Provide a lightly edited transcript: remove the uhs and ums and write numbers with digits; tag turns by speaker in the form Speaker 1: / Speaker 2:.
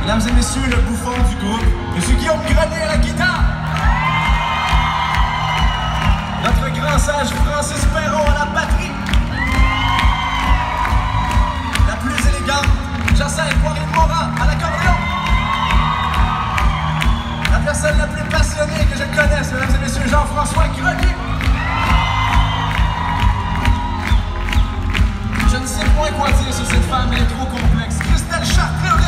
Speaker 1: Mesdames et messieurs, le bouffon du groupe, M. Guillaume Grenier à la guitare. Notre grand sage Francis Perron à la batterie. La plus élégante, Jacinthe Poirier-Morin à l'accordéon. La personne la plus passionnée que je connaisse, mesdames et messieurs, Jean-François Grenier. Je ne sais point quoi dire sur cette femme, elle est trop complexe. Christelle Chartreux.